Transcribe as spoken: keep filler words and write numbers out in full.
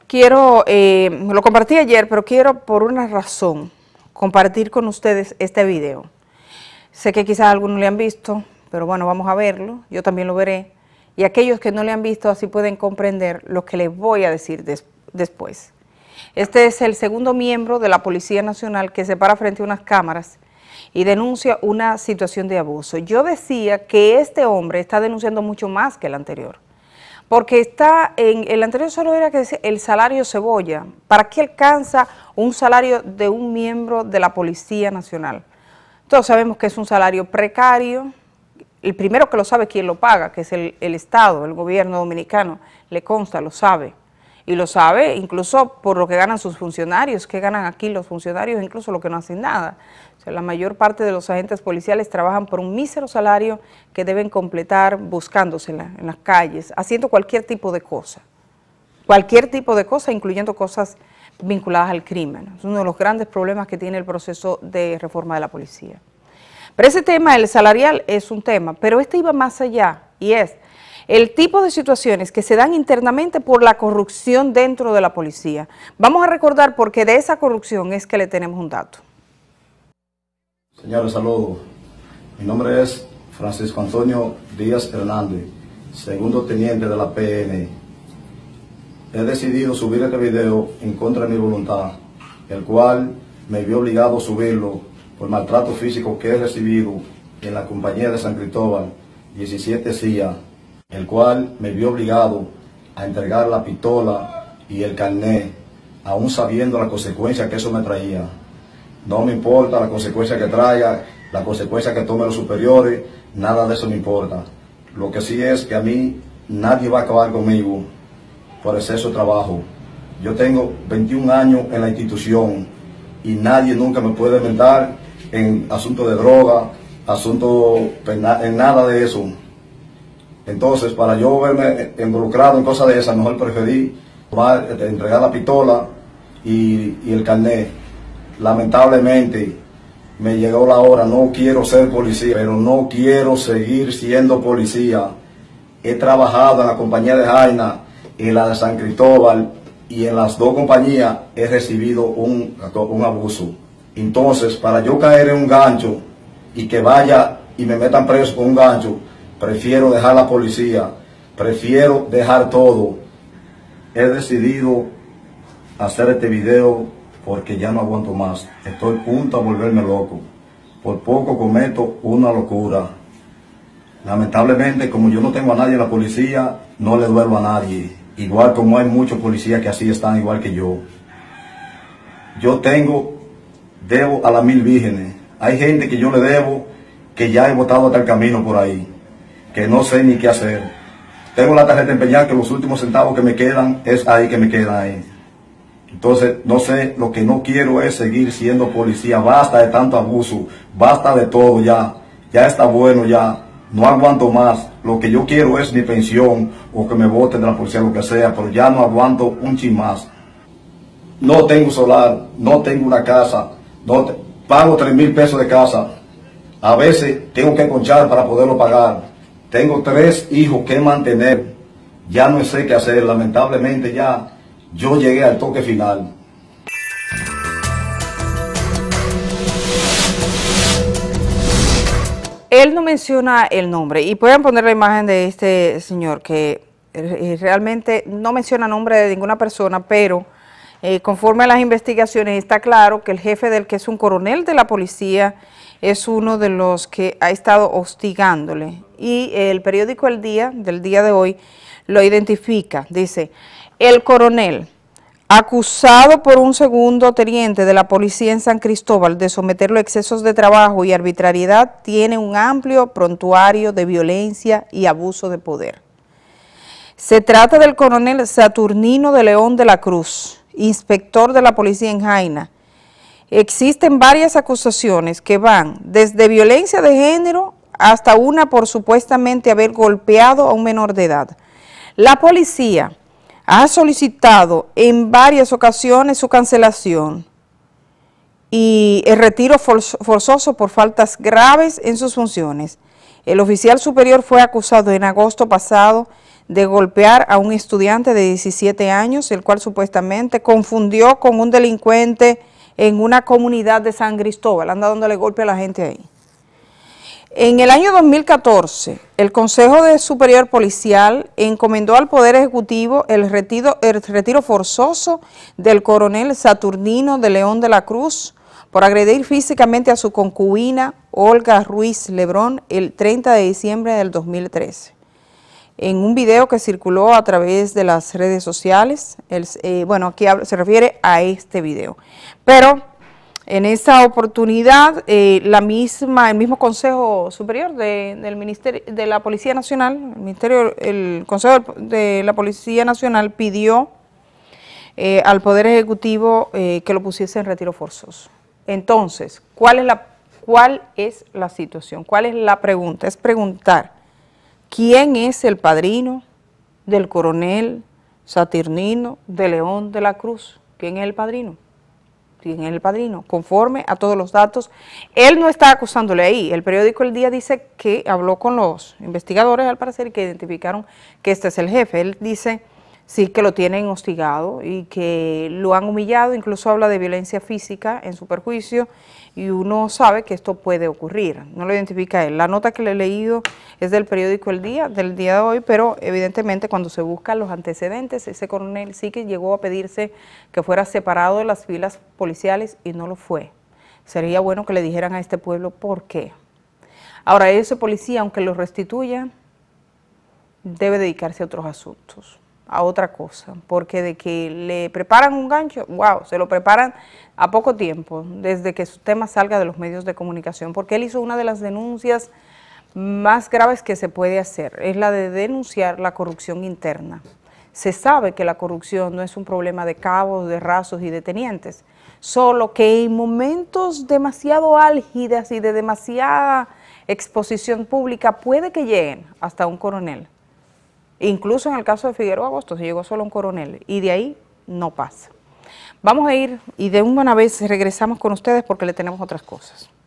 Quiero, eh, lo compartí ayer, pero quiero por una razón compartir con ustedes este video. Sé que quizás algunos le han visto, pero bueno, vamos a verlo, yo también lo veré. Y aquellos que no le han visto así pueden comprender lo que les voy a decir des después. Este es el segundo miembro de la Policía Nacional que se para frente a unas cámaras y denuncia una situación de abuso. Yo decía que este hombre está denunciando mucho más que el anterior, porque está en el anterior solo era que decía el salario cebolla. ¿Para qué alcanza un salario de un miembro de la Policía Nacional? Todos sabemos que es un salario precario. El primero que lo sabe quién lo paga, que es el, el Estado, el gobierno dominicano, le consta, lo sabe. Y lo sabe incluso por lo que ganan sus funcionarios, que ganan aquí los funcionarios, incluso lo que no hacen nada. O sea, la mayor parte de los agentes policiales trabajan por un mísero salario que deben completar buscándose en, la, en las calles, haciendo cualquier tipo de cosa. Cualquier tipo de cosa, incluyendo cosas vinculadas al crimen. Es uno de los grandes problemas que tiene el proceso de reforma de la policía. Pero ese tema, el salarial, es un tema, pero este iba más allá, y es el tipo de situaciones que se dan internamente por la corrupción dentro de la policía. Vamos a recordar porque de esa corrupción es que le tenemos un dato. Señores, saludos. Mi nombre es Francisco Antonio Díaz Hernández, segundo teniente de la P N. He decidido subir este video en contra de mi voluntad, el cual me vi obligado a subirlo por maltrato físico que he recibido en la compañía de San Cristóbal, diecisiete C I A, el cual me vio obligado a entregar la pistola y el carnet, aún sabiendo la consecuencia que eso me traía. No me importa la consecuencia que traiga, la consecuencia que tomen los superiores, nada de eso me importa. Lo que sí es que a mí nadie va a acabar conmigo por exceso de trabajo. Yo tengo veintiún años en la institución y nadie nunca me puede mentar en asuntos de droga, asuntos penal, en nada de eso. Entonces, para yo verme involucrado en cosas de esas, mejor preferí tomar, entregar la pistola y, y el carnet. Lamentablemente, me llegó la hora, no quiero ser policía, pero no quiero seguir siendo policía. He trabajado en la compañía de Jaina, en la de San Cristóbal, y en las dos compañías he recibido un, un abuso. Entonces, para yo caer en un gancho y que vaya y me metan preso con un gancho, prefiero dejar la policía, prefiero dejar todo. He decidido hacer este video porque ya no aguanto más. Estoy a punto de volverme loco. Por poco cometo una locura. Lamentablemente, como yo no tengo a nadie en la policía, no le duelo a nadie. Igual como hay muchos policías que así están igual que yo. Yo tengo, debo a las mil vírgenes. Hay gente que yo le debo que ya he botado hasta el camino por ahí, que no sé ni qué hacer. Tengo la tarjeta empeñada que los últimos centavos que me quedan es ahí que me quedan ahí. Entonces, no sé, lo que no quiero es seguir siendo policía. Basta de tanto abuso, basta de todo ya. Ya está bueno ya, no aguanto más. Lo que yo quiero es mi pensión o que me voten de la policía, lo que sea, pero ya no aguanto un chin más. No tengo solar, no tengo una casa, no te, pago tres mil pesos de casa. A veces tengo que conchar para poderlo pagar. Tengo tres hijos que mantener. Ya no sé qué hacer. Lamentablemente ya yo llegué al toque final. Él no menciona el nombre y pueden poner la imagen de este señor que realmente no menciona nombre de ninguna persona, pero eh, conforme a las investigaciones está claro que el jefe del que es un coronel de la policía es uno de los que ha estado hostigándole. Y el periódico El Día, del día de hoy, lo identifica. Dice, el coronel, acusado por un segundo teniente de la policía en San Cristóbal de someterlo a excesos de trabajo y arbitrariedad, tiene un amplio prontuario de violencia y abuso de poder. Se trata del coronel Saturnino de León de la Cruz, inspector de la policía en Jaina. Existen varias acusaciones que van desde violencia de género hasta una por supuestamente haber golpeado a un menor de edad. La policía ha solicitado en varias ocasiones su cancelación y el retiro forzoso por faltas graves en sus funciones. El oficial superior fue acusado en agosto pasado de golpear a un estudiante de diecisiete años, el cual supuestamente confundió con un delincuente en una comunidad de San Cristóbal, anda dándole golpe a la gente ahí. En el año dos mil catorce, el Consejo de Superior Policial encomendó al Poder Ejecutivo el retiro, el retiro forzoso del coronel Saturnino de León de la Cruz por agredir físicamente a su concubina Olga Ruiz Lebrón el treinta de diciembre del dos mil trece. En un video que circuló a través de las redes sociales, el, eh, bueno, aquí se refiere a este video, pero en esa oportunidad, eh, la misma, el mismo Consejo Superior de, del Ministerio de la Policía Nacional, el Ministerio, el Consejo de la Policía Nacional pidió eh, al Poder Ejecutivo eh, que lo pusiese en retiro forzoso. Entonces, ¿cuál es la, cuál es la situación? ¿Cuál es la pregunta? Es preguntar, ¿quién es el padrino del coronel Saturnino de León de la Cruz? ¿Quién es el padrino? ¿Quién es el padrino? Conforme a todos los datos, él no está acusándole ahí. El periódico El Día dice que habló con los investigadores, al parecer, y que identificaron que este es el jefe. Él dice, sí, que lo tienen hostigado y que lo han humillado, incluso habla de violencia física en su perjuicio, y uno sabe que esto puede ocurrir. No lo identifica él. La nota que le he leído es del periódico El Día, del día de hoy, pero evidentemente cuando se buscan los antecedentes, ese coronel sí que llegó a pedirse que fuera separado de las filas policiales y no lo fue. Sería bueno que le dijeran a este pueblo por qué. Ahora, ese policía, aunque lo restituya, debe dedicarse a otros asuntos, a otra cosa, porque de que le preparan un gancho, wow, se lo preparan a poco tiempo, desde que su tema salga de los medios de comunicación, porque él hizo una de las denuncias más graves que se puede hacer, es la de denunciar la corrupción interna. Se sabe que la corrupción no es un problema de cabos, de rasos y de tenientes, solo que en momentos demasiado álgidas y de demasiada exposición pública puede que lleguen hasta un coronel. Incluso en el caso de Figueroa Agosto se llegó solo un coronel y de ahí no pasa. Vamos a ir y de una vez regresamos con ustedes porque le tenemos otras cosas.